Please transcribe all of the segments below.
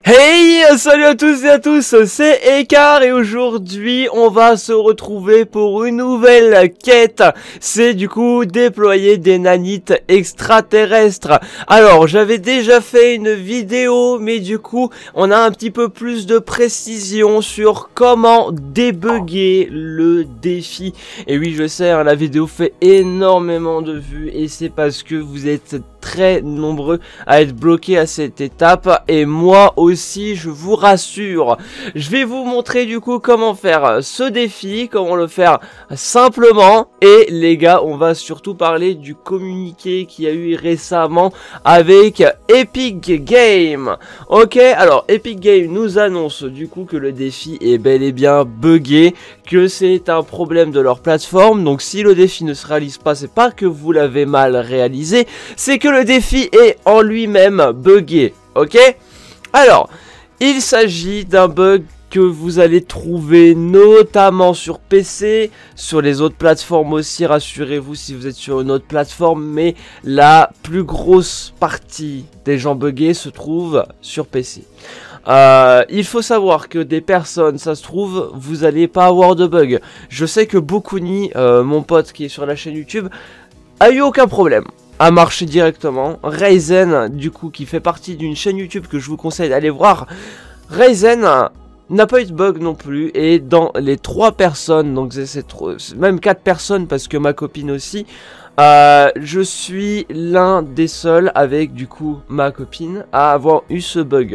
Hey, salut à tous et à tous, c'est Ekar et aujourd'hui on va se retrouver pour une nouvelle quête. C'est du coup déployer des nanites extraterrestres. Alors j'avais déjà fait une vidéo mais du coup on a un petit peu plus de précision sur comment débugger le défi. Et oui je sais, hein, la vidéo fait énormément de vues et c'est parce que vous êtes très nombreux à être bloqués à cette étape et moi aussi je vous rassure. Je vais vous montrer du coup comment faire ce défi, comment le faire simplement et les gars on va surtout parler du communiqué qu'il y a eu récemment avec Epic Games. Ok, alors Epic Games nous annonce du coup que le défi est bel et bien buggé, que c'est un problème de leur plateforme. Donc si le défi ne se réalise pas, c'est pas que vous l'avez mal réalisé, c'est que le défi est en lui-même buggé. Ok, alors il s'agit d'un bug que vous allez trouver notamment sur PC, sur les autres plateformes aussi, rassurez-vous si vous êtes sur une autre plateforme, mais la plus grosse partie des gens buggés se trouve sur PC. Il faut savoir que des personnes, ça se trouve, vous allez pas avoir de bug. Je sais que Bokuni, mon pote qui est sur la chaîne YouTube, a eu aucun problème, a marché directement. Ryzen, du coup, qui fait partie d'une chaîne YouTube que je vous conseille d'aller voir, Ryzen n'a pas eu de bug non plus. Et dans les 3 personnes, donc c'est même 4 personnes parce que ma copine aussi, je suis l'un des seuls avec du coup ma copine à avoir eu ce bug.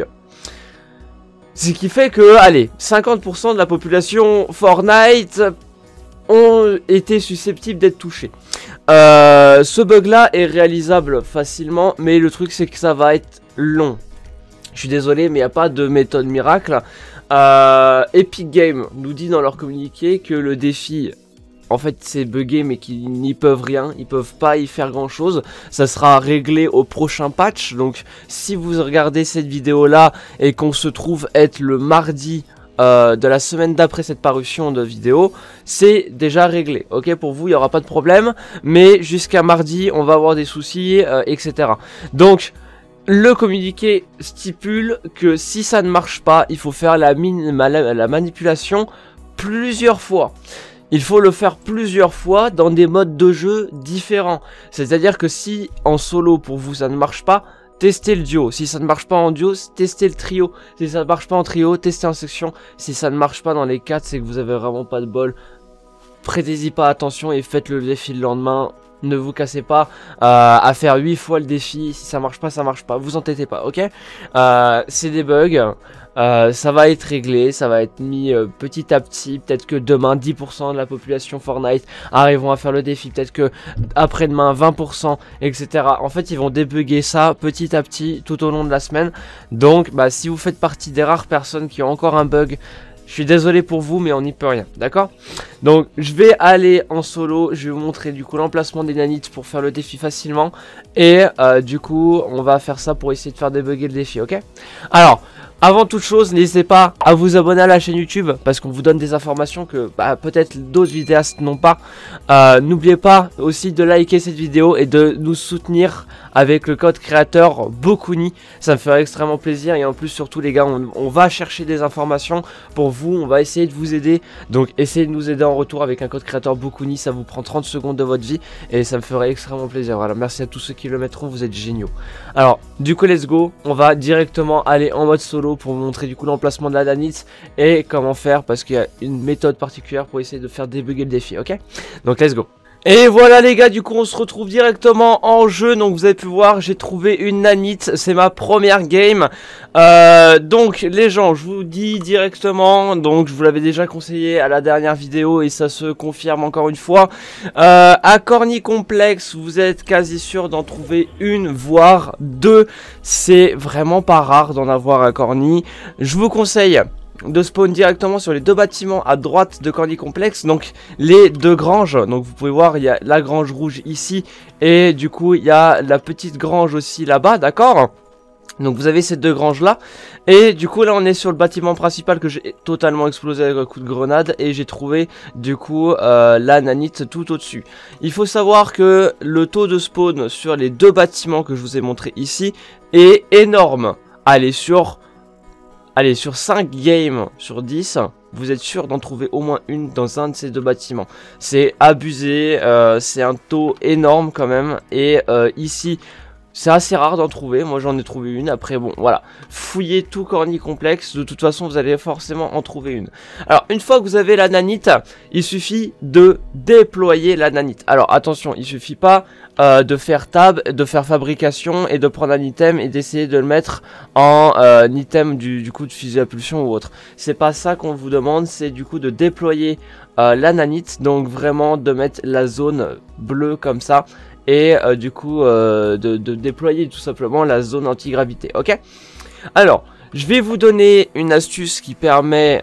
Ce qui fait que, allez, 50% de la population Fortnite ont été susceptibles d'être touchés. Ce bug là est réalisable facilement, mais le truc c'est que ça va être long. Je suis désolé mais il n'y a pas de méthode miracle. Epic Games nous dit dans leur communiqué que le défi en fait c'est buggé mais qu'ils n'y peuvent rien, ils peuvent pas y faire grand chose. Ça sera réglé au prochain patch. Donc si vous regardez cette vidéo là et qu'on se trouve être le mardi de la semaine d'après cette parution de vidéo, c'est déjà réglé. Ok, pour vous il n'y aura pas de problème, mais jusqu'à mardi on va avoir des soucis, etc. Donc le communiqué stipule que si ça ne marche pas, il faut faire la manipulation plusieurs fois. Il faut le faire plusieurs fois dans des modes de jeu différents. C'est-à-dire que si en solo pour vous ça ne marche pas, testez le duo. Si ça ne marche pas en duo, testez le trio. Si ça ne marche pas en trio, testez en section. Si ça ne marche pas dans les 4, c'est que vous avez vraiment pas de bol. Prêtez-y pas attention et faites le défi le lendemain. Ne vous cassez pas à faire 8 fois le défi. Si ça marche pas, ça marche pas. Vous entêtez pas, ok? C'est des bugs. Ça va être réglé, ça va être mis petit à petit. Peut-être que demain 10% de la population Fortnite arriveront à faire le défi. Peut-être que après-demain 20%, etc. En fait ils vont débugger ça petit à petit tout au long de la semaine. Donc bah, si vous faites partie des rares personnes qui ont encore un bug, je suis désolé pour vous mais on n'y peut rien, d'accord? Donc je vais aller en solo, je vais vous montrer du coup l'emplacement des nanites pour faire le défi facilement. Et du coup on va faire ça pour essayer de faire débugger le défi, ok? Alors avant toute chose, n'hésitez pas à vous abonner à la chaîne YouTube parce qu'on vous donne des informations que bah, peut-être d'autres vidéastes n'ont pas. N'oubliez pas aussi de liker cette vidéo et de nous soutenir avec le code créateur Bokuni. Ça me ferait extrêmement plaisir et en plus surtout les gars, on va chercher des informations pour vous, on va essayer de vous aider. Donc essayez de nous aider en retour avec un code créateur Bokuni, ça vous prend 30 secondes de votre vie et ça me ferait extrêmement plaisir. Voilà, merci à tous ceux qui le mettront, vous êtes géniaux. Alors du coup let's go, on va directement aller en mode solo pour vous montrer du coup l'emplacement de la nanite et comment faire parce qu'il y a une méthode particulière pour essayer de faire débugger le défi, ok? Donc let's go. Et voilà les gars, du coup on se retrouve directement en jeu. Donc vous avez pu voir, j'ai trouvé une nanite, c'est ma première game. Donc les gens, je vous dis directement, donc je vous l'avais déjà conseillé à la dernière vidéo et ça se confirme encore une fois. À Corny Complex, vous êtes quasi sûr d'en trouver une voire 2. C'est vraiment pas rare d'en avoir à Corny. Je vous conseille de spawn directement sur les 2 bâtiments à droite de Corny Complex, donc les 2 granges. Donc vous pouvez voir, il y a la grange rouge ici et du coup il y a la petite grange aussi là-bas, d'accord? Donc vous avez ces 2 granges là et du coup là on est sur le bâtiment principal que j'ai totalement explosé avec un coup de grenade et j'ai trouvé du coup la nanite tout au dessus. Il faut savoir que le taux de spawn sur les 2 bâtiments que je vous ai montré ici est énorme. Allez sur allez, sur 5 games sur 10, vous êtes sûr d'en trouver au moins une dans un de ces deux bâtiments. C'est abusé, c'est un taux énorme quand même. Et ici, c'est assez rare d'en trouver. Moi, j'en ai trouvé une. Après, bon, voilà. Fouillez tout Corny Complexe. De toute façon, vous allez forcément en trouver une. Alors, une fois que vous avez la nanite, il suffit de déployer la nanite. Alors, attention, il suffit pas de faire tab, de faire fabrication et de prendre un item et d'essayer de le mettre en item du coup de fusil à pulsion ou autre. C'est pas ça qu'on vous demande. C'est du coup de déployer la nanite. Donc, vraiment de mettre la zone bleue comme ça. Et du coup de déployer tout simplement la zone anti-gravité, ok? Alors, je vais vous donner une astuce qui permet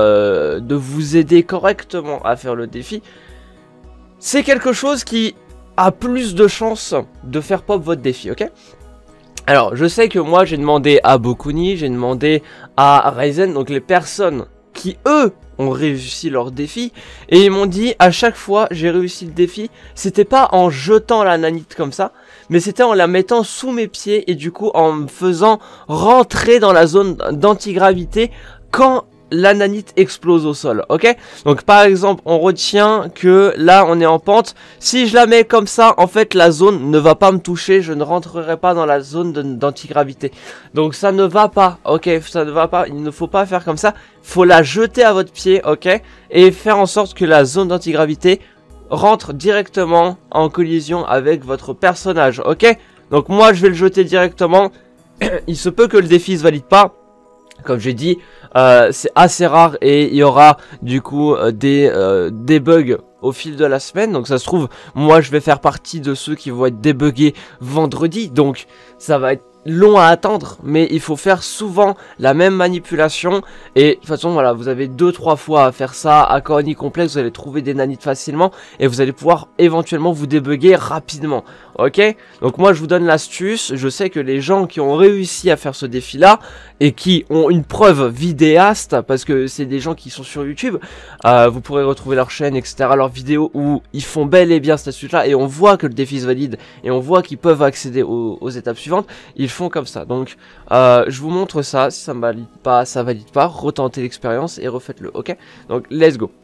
de vous aider correctement à faire le défi. C'est quelque chose qui a plus de chances de faire pop votre défi, ok? Alors, je sais que moi j'ai demandé à Bokuni, j'ai demandé à Ryzen, donc les personnes qui eux ont réussi leur défi, et ils m'ont dit à chaque fois j'ai réussi le défi, c'était pas en jetant la nanite comme ça, mais c'était en la mettant sous mes pieds et du coup en me faisant rentrer dans la zone d'antigravité quand la nanite explose au sol, ok? Donc par exemple on retient que là on est en pente, si je la mets comme ça en fait la zone ne va pas me toucher, je ne rentrerai pas dans la zone d'antigravité, donc ça ne va pas, ok? Ça ne va pas, il ne faut pas faire comme ça, faut la jeter à votre pied, ok? Et faire en sorte que la zone d'antigravité rentre directement en collision avec votre personnage, ok? Donc moi je vais le jeter directement, il se peut que le défi se valide pas. Comme j'ai dit, c'est assez rare et il y aura du coup des bugs au fil de la semaine. Donc ça se trouve, moi je vais faire partie de ceux qui vont être débuggés vendredi. Donc ça va être long à attendre, mais il faut faire souvent la même manipulation. Et de toute façon voilà, vous avez 2-3 fois à faire ça à Corny Complexe, vous allez trouver des nanites facilement et vous allez pouvoir éventuellement vous débugger rapidement, ok? Donc moi je vous donne l'astuce, je sais que les gens qui ont réussi à faire ce défi là et qui ont une preuve vidéaste, parce que c'est des gens qui sont sur YouTube, vous pourrez retrouver leur chaîne etc, leurs vidéos où ils font bel et bien cette astuce là et on voit que le défi se valide et on voit qu'ils peuvent accéder aux étapes suivantes. Ils font comme ça, donc je vous montre ça. Si ça ne valide pas, ça valide pas, retentez l'expérience et refaites-le, ok? Donc let's go.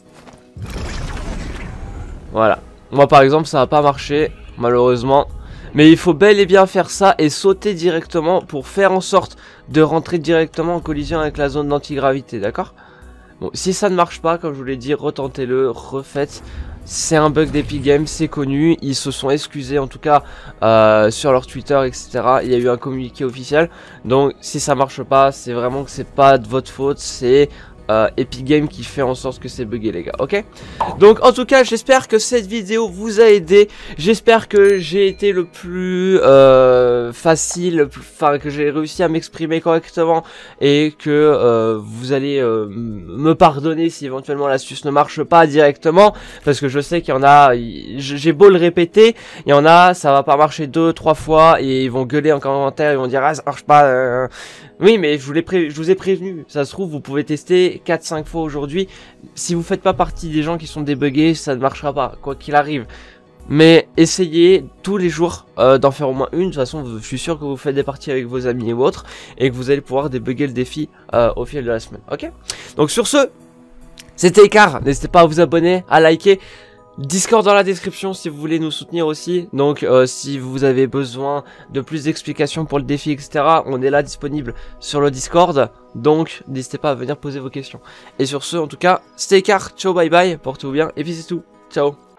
Voilà, moi par exemple ça n'a pas marché malheureusement, mais il faut bel et bien faire ça et sauter directement pour faire en sorte de rentrer directement en collision avec la zone d'antigravité, d'accord? Bon, si ça ne marche pas, comme je vous l'ai dit, retentez-le, refaites. C'est un bug d'Epic Games, c'est connu, ils se sont excusés en tout cas sur leur Twitter etc, il y a eu un communiqué officiel, donc si ça marche pas, c'est vraiment que c'est pas de votre faute, c'est Epic Games qui fait en sorte que c'est bugué les gars, ok? Donc en tout cas j'espère que cette vidéo vous a aidé, j'espère que j'ai été le plus facile, enfin que j'ai réussi à m'exprimer correctement et que vous allez me pardonner si éventuellement l'astuce ne marche pas directement, parce que je sais qu'il y en a, j'ai beau le répéter, il y en a ça va pas marcher 2-3 fois et ils vont gueuler en commentaire, ils vont dire ah ça marche pas. Oui mais je vous ai prévenu, ça se trouve vous pouvez tester 4-5 fois aujourd'hui, si vous faites pas partie des gens qui sont débuggés, ça ne marchera pas, quoi qu'il arrive. Mais essayez tous les jours d'en faire au moins une, de toute façon je suis sûr que vous faites des parties avec vos amis ou autres, et que vous allez pouvoir débugger le défi au fil de la semaine, ok? Donc sur ce, c'était Icar, n'hésitez pas à vous abonner, à liker. Discord dans la description si vous voulez nous soutenir aussi, donc si vous avez besoin de plus d'explications pour le défi etc, on est là disponible sur le Discord, donc n'hésitez pas à venir poser vos questions. Et sur ce en tout cas, c'était Icar, ciao bye bye, portez-vous bien et puis c'est tout, ciao.